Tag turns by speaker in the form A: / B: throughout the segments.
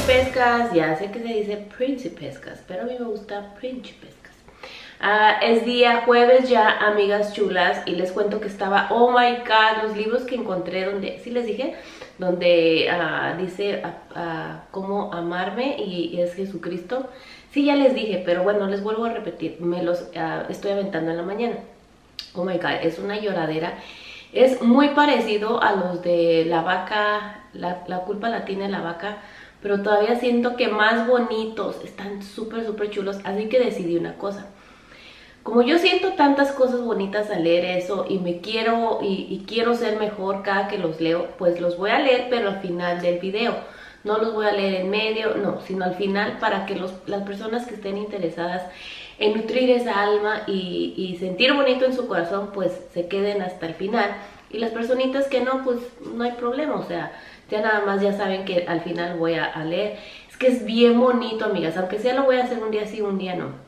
A: Principescas, ya sé que se dice principescas, pero a mí me gusta principescas. Es día jueves ya, amigas chulas, y les cuento que estaba, oh my god, los libros que encontré donde, sí les dije, donde dice cómo amarme y es Jesucristo. Sí, ya les dije, pero bueno, les vuelvo a repetir, me los estoy aventando en la mañana. Oh my god, es una lloradera. Es muy parecido a los de la vaca, la culpa la tiene la vaca, pero todavía siento que más bonitos, están súper chulos, así que decidí una cosa. Como yo siento tantas cosas bonitas al leer eso y me quiero y quiero ser mejor cada que los leo, pues los voy a leer pero al final del video. No los voy a leer en medio, no, sino al final para que las personas que estén interesadas en nutrir esa alma y sentir bonito en su corazón, pues se queden hasta el final. Y las personitas que no, pues no hay problema, o sea, ya nada más ya saben que al final voy a leer. Es que es bien bonito, amigas, aunque sea lo voy a hacer un día sí, un día no.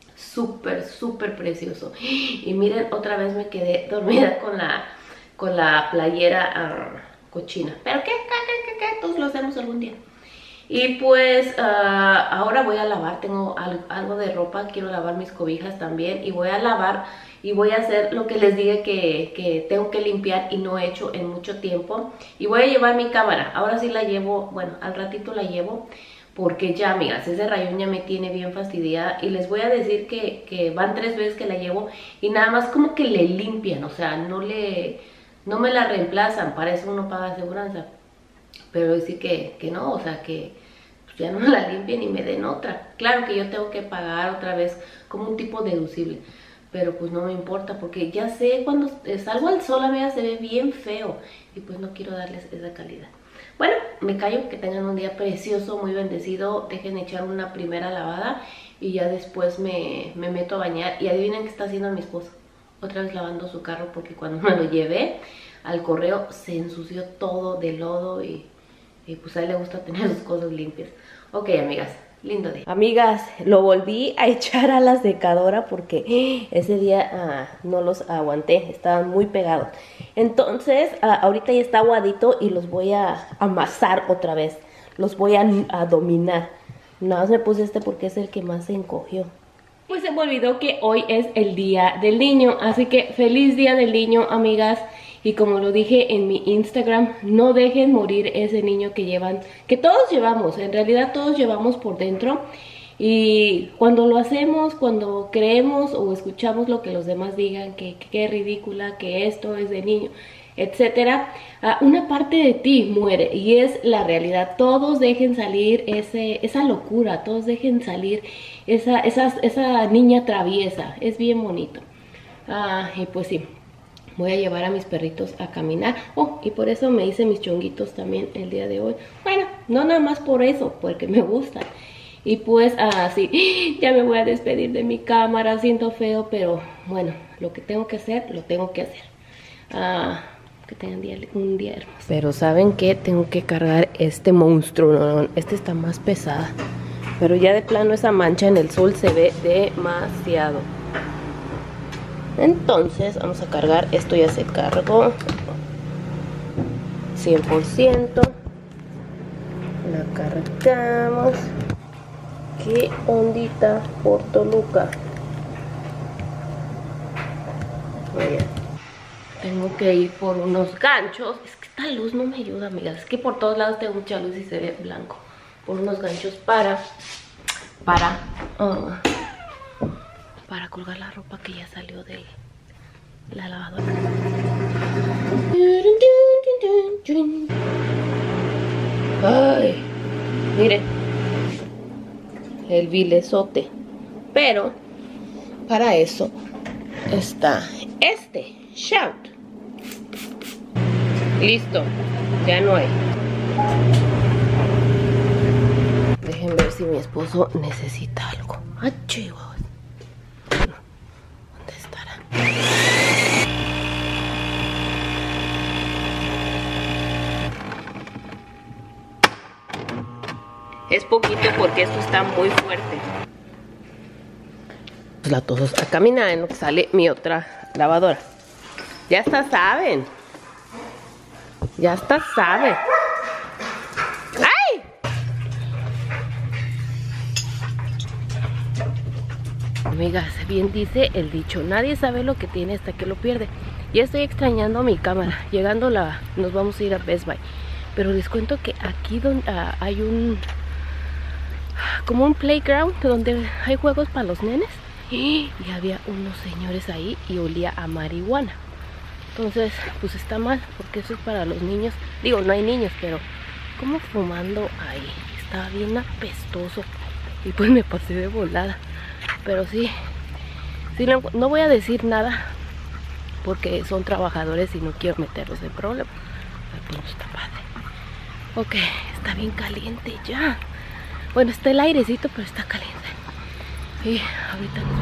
A: Súper precioso. Y miren, otra vez me quedé dormida con la playera cochina. Pero ¿qué? Todos lo hacemos algún día. Y pues ahora voy a lavar, tengo algo de ropa, quiero lavar mis cobijas también. Y voy a lavar y voy a hacer lo que les dije que tengo que limpiar y no he hecho en mucho tiempo. Y voy a llevar mi cámara, ahora sí la llevo, bueno, al ratito la llevo. Porque ya, amigas, ese rayón ya me tiene bien fastidiada. Y les voy a decir que van 3 veces que la llevo y nada más como que le limpian. O sea, no me la reemplazan, para eso uno paga aseguranza. Pero decir que no, o sea, que pues ya no me la limpien y me den otra. Claro que yo tengo que pagar otra vez como un tipo deducible. Pero pues no me importa porque ya sé, cuando salgo al sol, amigas, se ve bien feo. Y pues no quiero darles esa calidad. Bueno, me callo, que tengan un día precioso, muy bendecido. Dejen echar una primera lavada y ya después me meto a bañar. Y adivinen qué está haciendo mi esposo. Otra vez lavando su carro porque cuando me lo llevé al correo se ensució todo de lodo y pues a él le gusta tener sus cosas limpias. Ok, amigas, lindo día. Amigas, lo volví a echar a la secadora porque ese día no los aguanté, estaban muy pegados. Entonces, ahorita ya está aguadito y los voy a amasar otra vez. Los voy a dominar. Nada más me puse este porque es el que más se encogió. Pues se me olvidó que hoy es el día del niño, así que feliz día del niño, amigas. Y como lo dije en mi Instagram, no dejen morir ese niño que llevan, que todos llevamos, en realidad todos llevamos por dentro. Y cuando lo hacemos, cuando creemos o escuchamos lo que los demás digan, que es ridícula, que esto es de niño, etcétera, una parte de ti muere y es la realidad. Todos dejen salir esa locura, todos dejen salir esa niña traviesa, es bien bonito. Y pues sí, voy a llevar a mis perritos a caminar. Oh, y por eso me hice mis chonguitos también el día de hoy. Bueno, no nada más por eso, porque me gustan. Y pues sí, ya me voy a despedir de mi cámara, siento feo, pero bueno, lo que tengo que hacer, lo tengo que hacer. Que tengan un día hermoso. Pero ¿saben qué? Tengo que cargar este monstruo, no, este está más pesada. Pero ya de plano esa mancha en el sol se ve demasiado. Entonces vamos a cargar, esto ya se cargó 100%. La cargamos. Qué ondita por Toluca. Oye, tengo que ir por unos ganchos. Es que esta luz no me ayuda, amigas. Es que por todos lados tengo mucha luz y se ve blanco. Por unos ganchos para colgar la ropa que ya salió de la lavadora. Ay, miren, el vilezote. Pero para eso está este shout. Listo, ya no hay. Dejen ver si mi esposo necesita algo. ¡Ah, chihuahua! ¿Dónde estará? Es poquito porque esto está muy fuerte. Los latosos a caminar en lo que sale mi otra lavadora. Ya hasta saben. Ya hasta saben. ¡Ay! Amigas, bien dice el dicho, nadie sabe lo que tiene hasta que lo pierde. Ya estoy extrañando mi cámara. Llegando nos vamos a ir a Best Buy. Pero les cuento que aquí donde hay como un playground donde hay juegos para los nenes. Y había unos señores ahí y olía a marihuana. Entonces, pues está mal, porque eso es para los niños. Digo, no hay niños, pero como fumando ahí. Estaba bien apestoso. Y pues me pasé de volada. Pero sí, no voy a decir nada porque son trabajadores y no quiero meterlos en problemas. Pues no está padre. Ok, está bien caliente ya. Bueno, está el airecito, pero está caliente. Y ahorita nos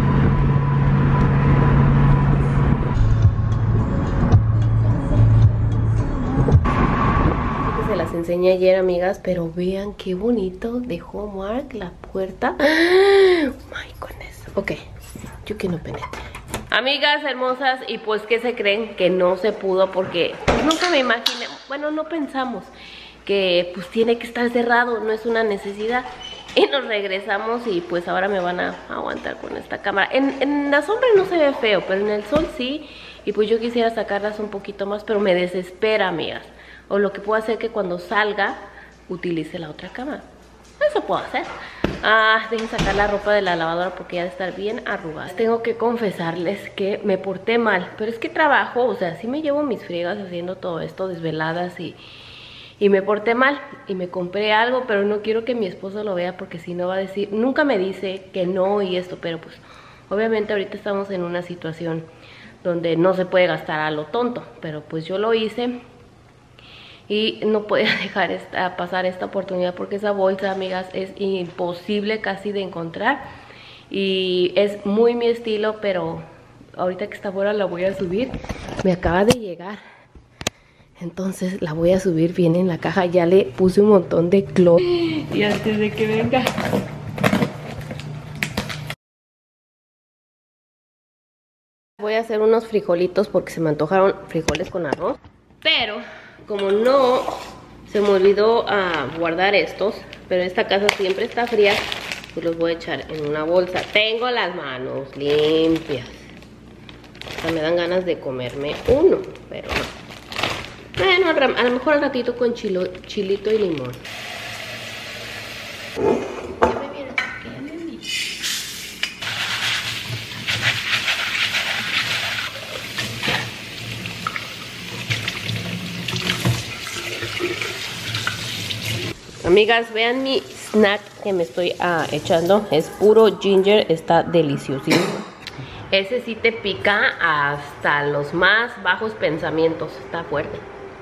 A: vemos. Se las enseñé ayer, amigas, pero vean qué bonito dejó Mark la puerta. Oh my goodness. Ok, you can open it. Amigas hermosas, y pues ¿qué se creen? Que no se pudo porque pues, nunca me imaginé, bueno, no pensamos que pues tiene que estar cerrado, no es una necesidad. Y nos regresamos y pues ahora me van a aguantar con esta cámara. En la sombra no se ve feo, pero en el sol sí. Y pues yo quisiera sacarlas un poquito más, pero me desespera, amigas. O lo que puedo hacer que cuando salga utilice la otra cámara. Eso puedo hacer. Dejen sacar la ropa de la lavadora porque ya debe estar bien arrugada. Tengo que confesarles que me porté mal, pero es que trabajo, o sea, sí me llevo mis friegas haciendo todo esto, desveladas y me porté mal y me compré algo, pero no quiero que mi esposo lo vea porque si no va a decir, nunca me dice que no y esto, pero pues obviamente ahorita estamos en una situación donde no se puede gastar a lo tonto, pero pues yo lo hice. Y no podía dejar pasar esta oportunidad porque esa bolsa, amigas, es imposible casi de encontrar. Y es muy mi estilo, pero ahorita que está fuera la voy a subir. Me acaba de llegar. Entonces la voy a subir bien en la caja. Ya le puse un montón de cloro. Y antes de que venga... voy a hacer unos frijolitos porque se me antojaron frijoles con arroz. Pero... como no se me olvidó guardar estos, pero esta casa siempre está fría, pues los voy a echar en una bolsa. Tengo las manos limpias. O sea, me dan ganas de comerme uno, pero no. Bueno, a lo mejor al ratito con chilito y limón. Amigas, vean mi snack que me estoy echando. Es puro ginger, está deliciosísimo. Ese sí te pica hasta los más bajos pensamientos. Está fuerte.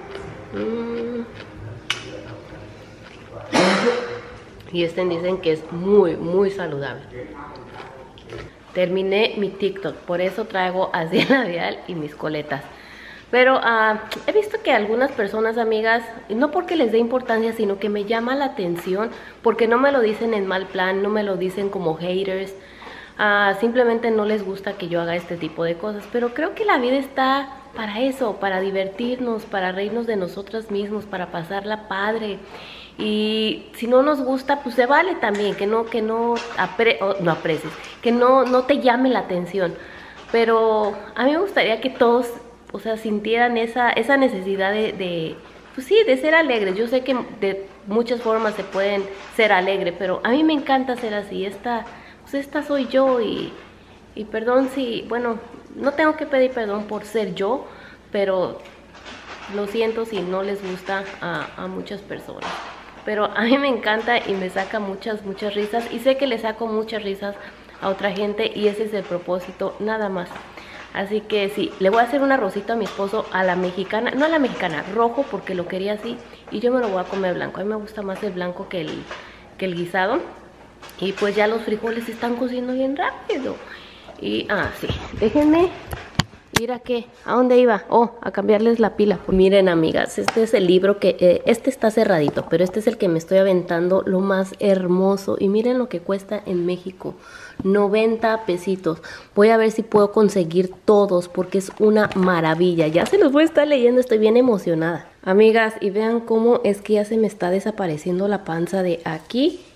A: Y dicen que es muy, muy saludable. Terminé mi TikTok, por eso traigo así el labial y mis coletas. Pero he visto que algunas personas, amigas, no porque les dé importancia, sino que me llama la atención, porque no me lo dicen en mal plan, no me lo dicen como haters, simplemente no les gusta que yo haga este tipo de cosas. Pero creo que la vida está para eso, para divertirnos, para reírnos de nosotros mismos, para pasarla padre. Y si no nos gusta, pues se vale también, que no aprecies, que no te llame la atención. Pero a mí me gustaría que todos... o sea, sintieran esa necesidad pues sí, de ser alegres. Yo sé que de muchas formas se pueden ser alegres, pero a mí me encanta ser así. Esta soy yo y perdón si, bueno, no tengo que pedir perdón por ser yo, pero lo siento si no les gusta a muchas personas. Pero a mí me encanta y me saca muchas risas y sé que le saco muchas risas a otra gente y ese es el propósito, nada más. Así que sí, le voy a hacer un arrocito a mi esposo a la mexicana, no a la mexicana, rojo porque lo quería así y yo me lo voy a comer blanco. A mí me gusta más el blanco que el guisado. Y pues ya los frijoles se están cociendo bien rápido. Y, sí, déjenme ir a qué, ¿a dónde iba? A cambiarles la pila. Pues miren, amigas, este es el libro que, este está cerradito, pero este es el que me estoy aventando, lo más hermoso. Y miren lo que cuesta en México. 90 pesitos. Voy a ver si puedo conseguir todos porque es una maravilla. Ya se los voy a estar leyendo, estoy bien emocionada. Amigas, y vean cómo es que ya se me está desapareciendo la panza de aquí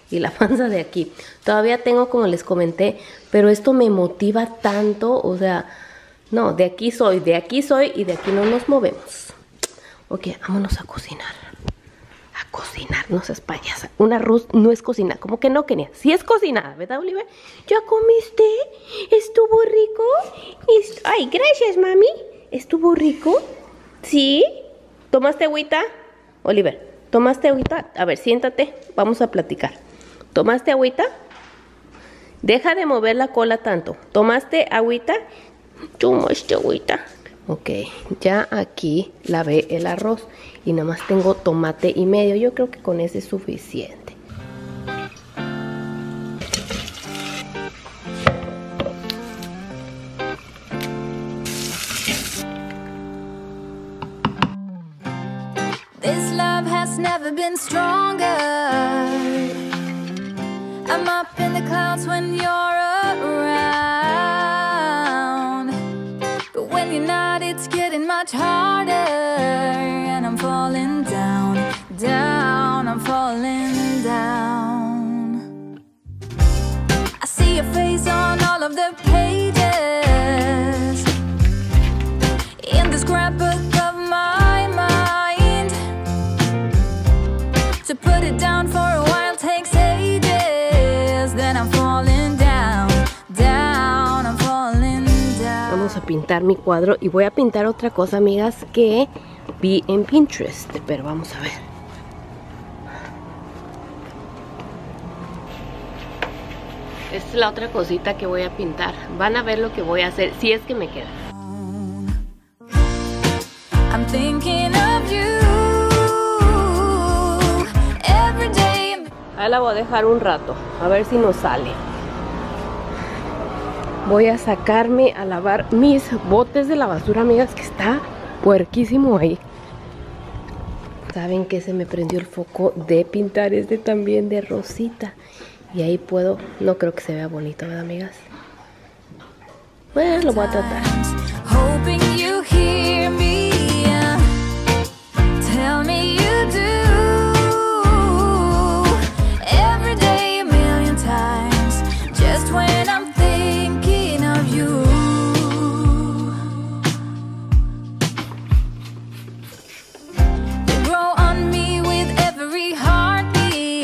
A: y la panza de aquí. Todavía tengo, como les comenté, pero esto me motiva tanto, o sea, no, de aquí soy y de aquí no nos movemos. Ok, vámonos a cocinar. A cocinar, no seas payasa. Un arroz no es cocinar, como que no, Kenia. Sí es cocinada, ¿verdad, Oliver? ¿Ya comiste? ¿Estuvo rico? Ay, gracias, mami. ¿Estuvo rico? ¿Sí? ¿Tomaste agüita? Oliver, ¿tomaste agüita? A ver, siéntate, vamos a platicar. ¿Tomaste agüita? Deja de mover la cola tanto. ¿Tomaste agüita? ¿Tomaste agüita? Ok, ya aquí lavé el arroz y nada más tengo tomate y medio. Yo creo que con ese es suficiente.
B: This love has never been stronger. I'm up in the clouds when you're around, but when you're not, it's getting much harder, and I'm falling down, down, I'm falling down. I see your face on all of the pages in the scrapbook of my mind. To put it down for a while takes ages, then I'm falling down, down, I'm falling down.
A: Vamos a pintar mi cuadro y voy a pintar otra cosa, amigas, que vi en Pinterest, pero vamos a ver. Esta es la otra cosita que voy a pintar. Van a ver lo que voy a hacer, si es que me queda.
B: I'm thinking of you every day.
A: Ahí la voy a dejar un rato, a ver si nos sale. Voy a sacarme a lavar mis botes de la basura, amigas, que está puerquísimo ahí. Saben que se me prendió el foco de pintar este también de rosita. Y ahí puedo, no creo que se vea bonito, ¿verdad, amigas? Bueno, lo voy a tratar.
B: Hoping you hear me. Tell me you do. Every day, a million times. Just when I'm thinking of you. You grow on me with every heartbeat.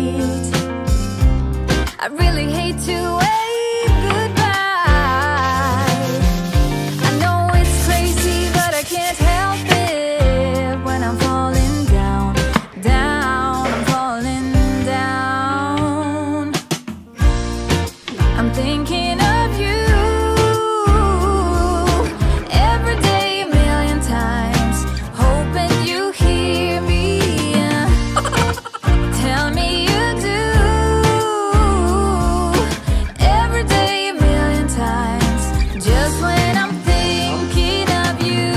B: I really hate to wave goodbye. I know it's crazy, but I can't help it. When I'm falling down, down, I'm falling down. I'm thinking of you every day, a million times. Hoping you hear me. Tell me you do. Every day, a million times. Just when I'm thinking of you.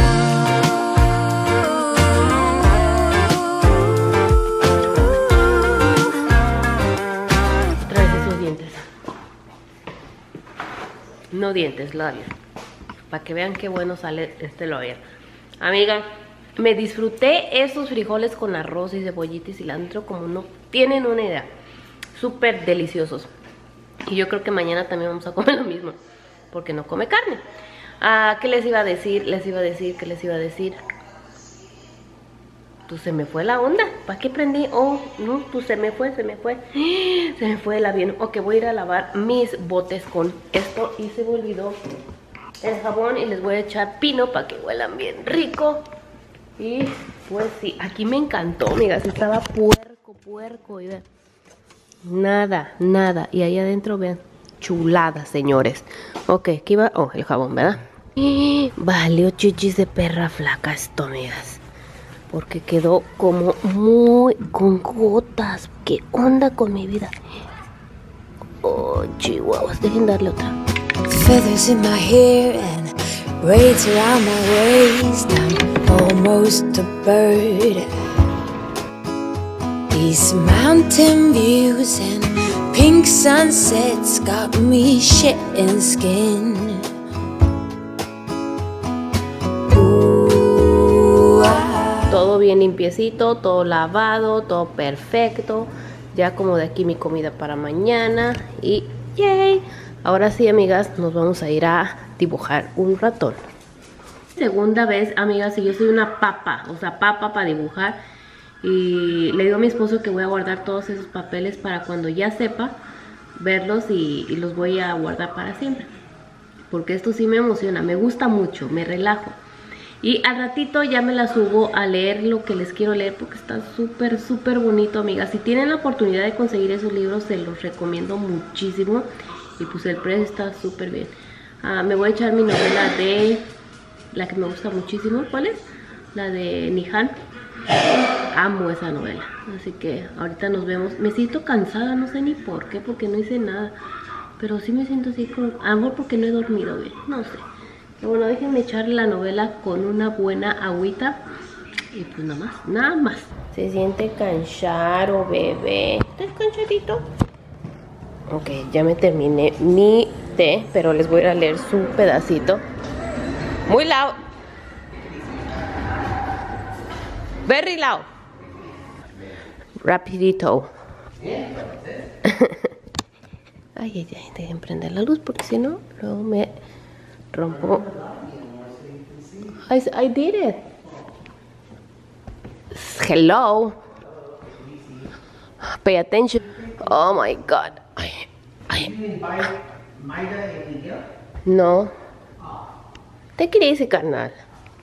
A: Otra vez esos dientes. No dientes, labios. Para que vean qué bueno sale este labio. Amiga, me disfruté esos frijoles con arroz y cebollita y cilantro como no tienen una idea. Súper deliciosos. Y yo creo que mañana también vamos a comer lo mismo, porque no come carne. ¿Qué les iba a decir? ¿Qué les iba a decir? Pues se me fue la onda. ¿Para qué prendí? Oh, no, pues se me fue. Se me fue el avión. Ok, voy a ir a lavar mis botes con esto. Y se me olvidó el jabón. Y les voy a echar pino para que huelan bien rico. Y pues sí, aquí me encantó, amigas. Estaba puerco. Y vean, nada. Y ahí adentro, vean, chulada, señores. Ok, aquí va. Oh, el jabón, ¿verdad? Valió chichis de perra flaca esto, amigas. Porque quedó como muy con gotas. ¿Qué onda con mi vida? Oh, chihuahuas, dejen darle otra.
B: Feathers in my hair and braids around my waist. I'm almost a bird. These mountain views and pink sunsets got me shedding skin.
A: Todo bien limpiecito, todo lavado, todo perfecto. Ya acomodé aquí mi comida para mañana y ¡yay! Ahora sí, amigas, nos vamos a ir a dibujar un ratón. Segunda vez, amigas, y yo soy una papa, o sea, papa para dibujar. Y le digo a mi esposo que voy a guardar todos esos papeles para cuando ya sepa verlos y los voy a guardar para siempre. Porque esto sí me emociona, me gusta mucho, me relajo. Y al ratito ya me la subo a leer lo que les quiero leer porque está súper, súper bonito, amigas. Si tienen la oportunidad de conseguir esos libros, se los recomiendo muchísimo. Y pues el precio está súper bien. Me voy a echar mi novela de... la que me gusta muchísimo. ¿Cuál es? La de Nihan. Amo esa novela. Así que ahorita nos vemos. Me siento cansada, no sé ni por qué, porque no hice nada. Pero sí me siento así como... amor, porque no he dormido bien, no sé. Pero bueno, déjenme echarle la novela con una buena agüita. Y pues nada más, nada más. Se siente cansado, bebé. ¿Estás cansadito? Ok, ya me terminé mi té, pero les voy a ir a leer su pedacito. Muy loud. Very loud. Rapidito. Ay, dejen prender la luz porque si no, luego me rompo. I did it. Hello. Pay attention. Oh my God. No. Te quería ese carnal.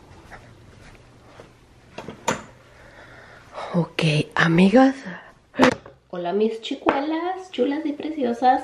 A: Ok, amigas. Hola mis chicuelas, chulas y preciosas.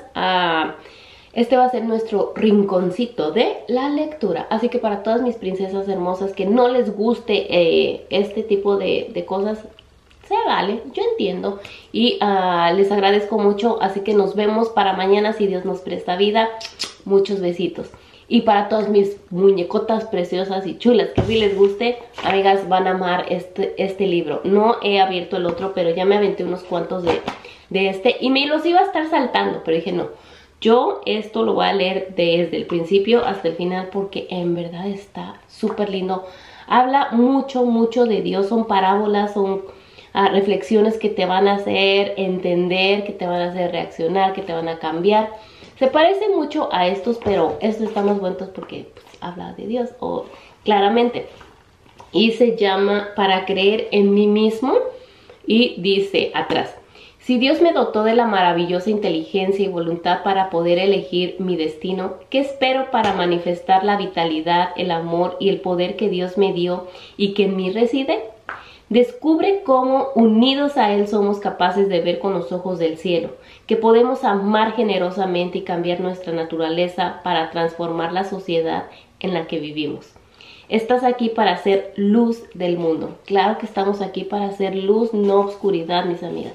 A: Este va a ser nuestro rinconcito de la lectura. Así que para todas mis princesas hermosas que no les guste este tipo de cosas, se vale, yo entiendo. Y les agradezco mucho. Así que nos vemos para mañana si Dios nos presta vida. Muchos besitos. Y para todas mis muñecotas preciosas y chulas que sí les guste, amigas, van a amar este libro. No he abierto el otro, pero ya me aventé unos cuantos de este. Y me los iba a estar saltando, pero dije no. Yo esto lo voy a leer desde el principio hasta el final porque en verdad está súper lindo. Habla mucho, mucho de Dios. Son parábolas, son reflexiones que te van a hacer entender, que te van a hacer reaccionar, que te van a cambiar. Se parece mucho a estos, pero estos están más buenos porque pues, habla de Dios, claramente. Y se llama Para creer en mí mismo. Y dice atrás: si Dios me dotó de la maravillosa inteligencia y voluntad para poder elegir mi destino, ¿qué espero para manifestar la vitalidad, el amor y el poder que Dios me dio y que en mí reside? Descubre cómo unidos a Él somos capaces de ver con los ojos del cielo, que podemos amar generosamente y cambiar nuestra naturaleza para transformar la sociedad en la que vivimos. Estás aquí para hacer luz del mundo. Claro que estamos aquí para hacer luz, no oscuridad, mis amigas.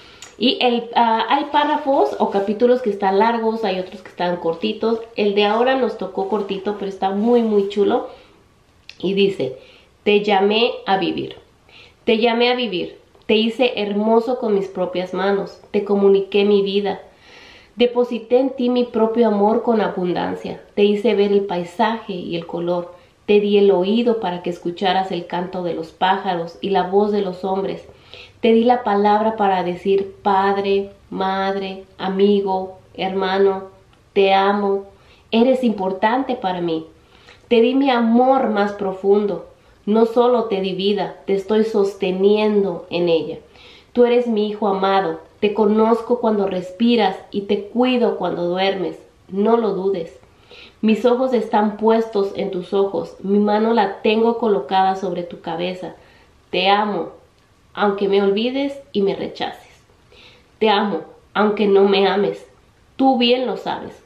A: Y hay párrafos o capítulos que están largos, hay otros que están cortitos. El de ahora nos tocó cortito, pero está muy, muy chulo. Y dice: te llamé a vivir. Te llamé a vivir, te hice hermoso con mis propias manos, te comuniqué mi vida, deposité en ti mi propio amor con abundancia, te hice ver el paisaje y el color, te di el oído para que escucharas el canto de los pájaros y la voz de los hombres, te di la palabra para decir padre, madre, amigo, hermano, te amo, eres importante para mí, te di mi amor más profundo. No solo te di vida, te estoy sosteniendo en ella. Tú eres mi hijo amado, te conozco cuando respiras y te cuido cuando duermes. No lo dudes. Mis ojos están puestos en tus ojos, mi mano la tengo colocada sobre tu cabeza. Te amo, aunque me olvides y me rechaces. Te amo, aunque no me ames. Tú bien lo sabes.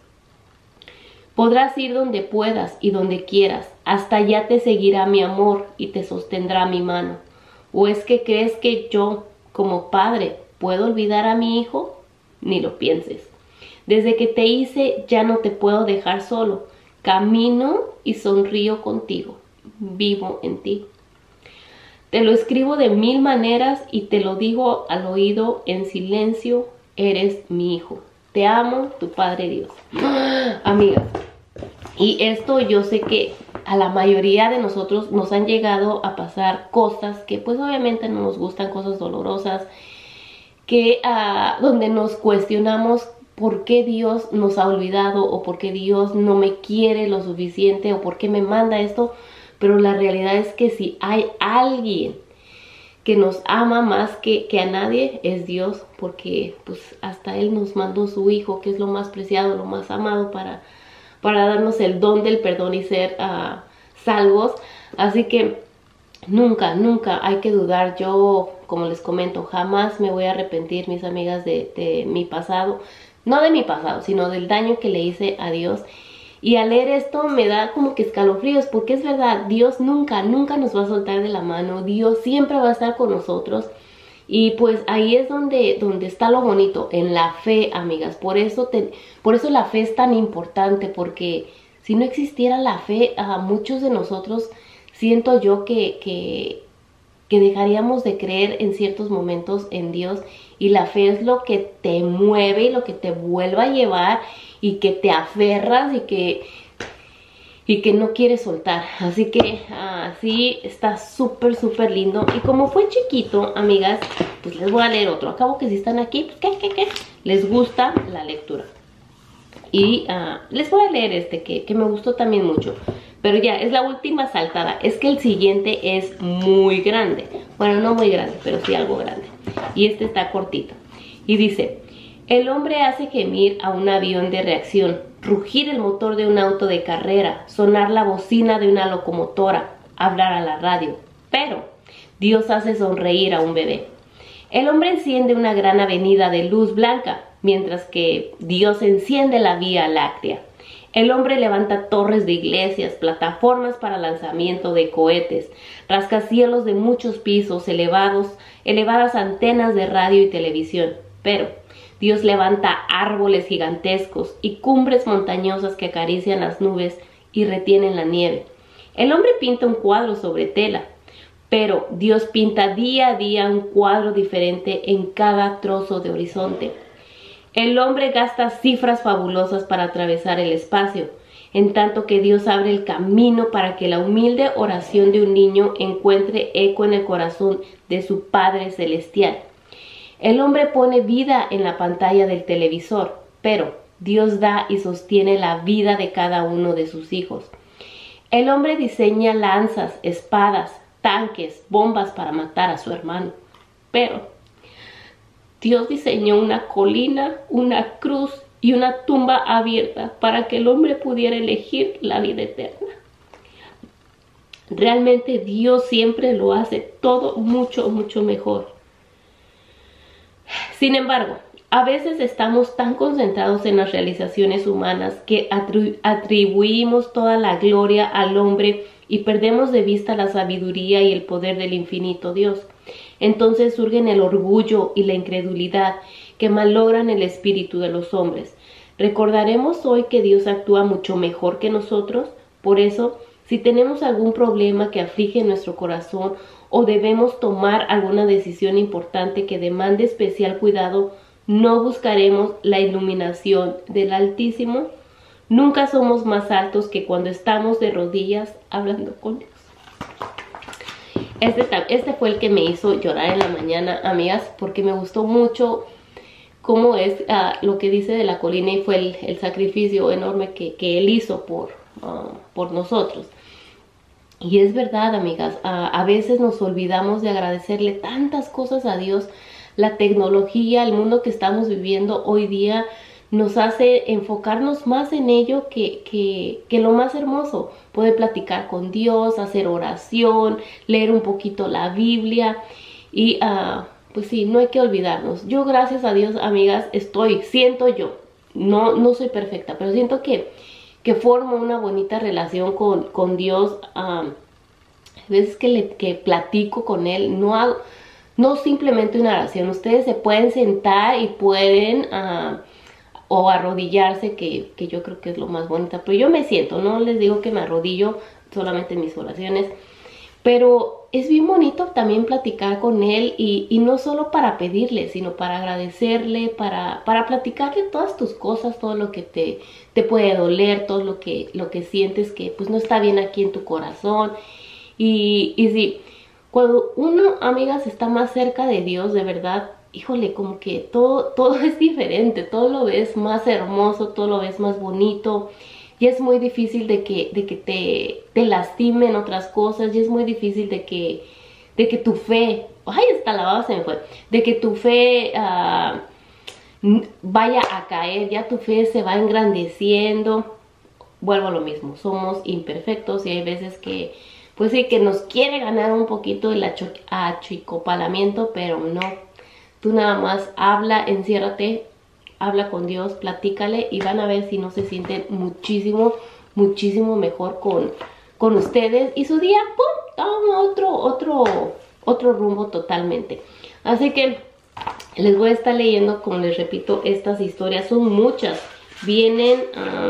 A: Podrás ir donde puedas y donde quieras, hasta allá te seguirá mi amor y te sostendrá mi mano. ¿O es que crees que yo, como padre, puedo olvidar a mi hijo? Ni lo pienses. Desde que te hice ya no te puedo dejar solo. Camino y sonrío contigo. Vivo en ti. Te lo escribo de 1000 maneras y te lo digo al oído en silencio. Eres mi hijo. Te amo, tu Padre Dios. Amigas, y esto yo sé que a la mayoría de nosotros nos han llegado a pasar cosas que pues obviamente no nos gustan, cosas dolorosas, donde nos cuestionamos por qué Dios nos ha olvidado, o por qué Dios no me quiere lo suficiente, o por qué me manda esto. Pero la realidad es que si hay alguien que nos ama más que a nadie, es Dios, porque pues hasta Él nos mandó su Hijo, que es lo más preciado, lo más amado, para darnos el don del perdón y ser salvos. Así que nunca hay que dudar. Yo, como les comento, jamás me voy a arrepentir, mis amigas, de mi pasado. No de mi pasado, sino del daño que le hice a Dios. Y al leer esto me da como que escalofríos, porque es verdad, Dios nunca nos va a soltar de la mano. Dios siempre va a estar con nosotros. Y pues ahí es donde está lo bonito, en la fe, amigas. Por eso la fe es tan importante, porque si no existiera la fe, a muchos de nosotros siento yo que dejaríamos de creer en ciertos momentos en Dios. Y la fe es lo que te mueve y lo que te vuelve a llevar, y que te aferras y que no quieres soltar. Así que sí, está súper lindo. Y como fue chiquito, amigas, pues les voy a leer otro. Acabo que si están aquí, pues ¿qué? Les gusta la lectura. Y les voy a leer este que me gustó también mucho. Pero ya, es la última saltada. Es que el siguiente es muy grande. Bueno, no muy grande, pero sí algo grande. Y este está cortito. Y dice: el hombre hace gemir a un avión de reacción, rugir el motor de un auto de carrera, sonar la bocina de una locomotora, hablar a la radio. Pero Dios hace sonreír a un bebé. El hombre enciende una gran avenida de luz blanca, mientras que Dios enciende la Vía Láctea. El hombre levanta torres de iglesias, plataformas para lanzamiento de cohetes, rascacielos de muchos pisos, elevadas antenas de radio y televisión. Pero Dios levanta árboles gigantescos y cumbres montañosas que acarician las nubes y retienen la nieve. El hombre pinta un cuadro sobre tela, pero Dios pinta día a día un cuadro diferente en cada trozo de horizonte. El hombre gasta cifras fabulosas para atravesar el espacio, en tanto que Dios abre el camino para que la humilde oración de un niño encuentre eco en el corazón de su Padre Celestial. El hombre pone vida en la pantalla del televisor, pero Dios da y sostiene la vida de cada uno de sus hijos. El hombre diseña lanzas, espadas, tanques, bombas para matar a su hermano, pero Dios diseñó una colina, una cruz y una tumba abierta para que el hombre pudiera elegir la vida eterna. Realmente Dios siempre lo hace todo mucho mejor. Sin embargo, a veces estamos tan concentrados en las realizaciones humanas que atribuimos toda la gloria al hombre y perdemos de vista la sabiduría y el poder del infinito Dios. Entonces surgen el orgullo y la incredulidad que malogran el espíritu de los hombres. Recordaremos hoy que Dios actúa mucho mejor que nosotros. Por eso, si tenemos algún problema que aflige nuestro corazón o debemos tomar alguna decisión importante que demande especial cuidado, no buscaremos la iluminación del Altísimo. Nunca somos más altos que cuando estamos de rodillas hablando con Dios. Este fue el que me hizo llorar en la mañana, amigas, porque me gustó mucho cómo es lo que dice de la colina, y fue el sacrificio enorme que Él hizo por nosotros. Y es verdad, amigas, a veces nos olvidamos de agradecerle tantas cosas a Dios. La tecnología, el mundo que estamos viviendo hoy día nos hace enfocarnos más en ello que lo más hermoso. Poder platicar con Dios, hacer oración, leer un poquito la Biblia. Y pues sí, no hay que olvidarnos. Yo, gracias a Dios, amigas, siento yo, no soy perfecta, pero siento que formo una bonita relación con Dios. A veces que platico con Él, no simplemente una oración. Ustedes se pueden sentar y pueden o arrodillarse, que yo creo que es lo más bonito, pero yo me siento, no les digo que me arrodillo solamente en mis oraciones, pero es bien bonito también platicar con Él, y no solo para pedirle, sino para agradecerle, para platicarle todas tus cosas, todo lo que te puede doler, todo lo que sientes que pues no está bien aquí en tu corazón. Y sí, cuando uno, amigas, está más cerca de Dios, de verdad, híjole, como que todo es diferente, todo lo ves más hermoso, todo lo ves más bonito. Y es muy difícil de que te lastimen otras cosas, y es muy difícil de que tu fe, ay, hasta la baba se me fue, de que tu fe vaya a caer, ya tu fe se va engrandeciendo. Vuelvo a lo mismo, somos imperfectos y hay veces que, pues sí, que nos quiere ganar un poquito el achicopalamiento, pero no. Tú nada más habla, enciérrate, habla con Dios, platícale y van a ver si no se sienten muchísimo, muchísimo mejor con ustedes. Y su día, ¡pum!, toma otro rumbo totalmente. Así que les voy a estar leyendo, como les repito, estas historias. Son muchas. Vienen,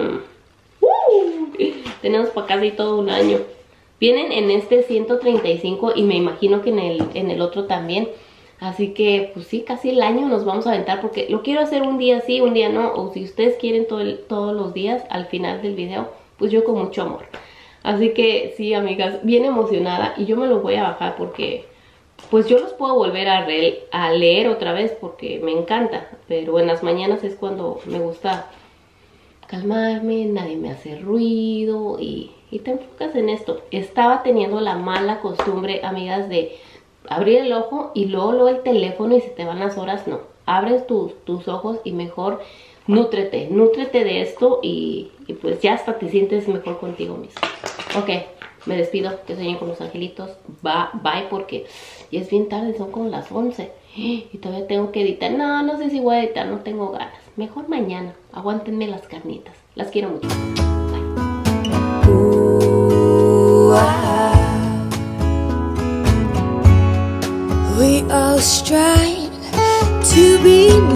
A: tenemos para casi todo un año. Vienen en este 135 y me imagino que en el otro también. Así que, pues sí, casi el año nos vamos a aventar porque lo quiero hacer un día sí, un día no. O si ustedes quieren todos los días al final del video, pues yo con mucho amor. Así que sí, amigas, bien emocionada. Y yo me los voy a bajar porque, pues yo los puedo volver a leer otra vez porque me encanta. Pero en las mañanas es cuando me gusta calmarme, nadie me hace ruido y te enfocas en esto. Estaba teniendo la mala costumbre, amigas, de abrir el ojo y luego el teléfono y se te van las horas. No, abres tus ojos y mejor nútrete de esto y pues ya hasta te sientes mejor contigo mismo. Ok, me despido, que sueñen con los angelitos. Bye, porque ya es bien tarde, son como las 11 y todavía tengo que editar. No sé si voy a editar, no tengo ganas. Mejor mañana, aguántenme las carnitas. Las quiero mucho. Bye.
B: We all strive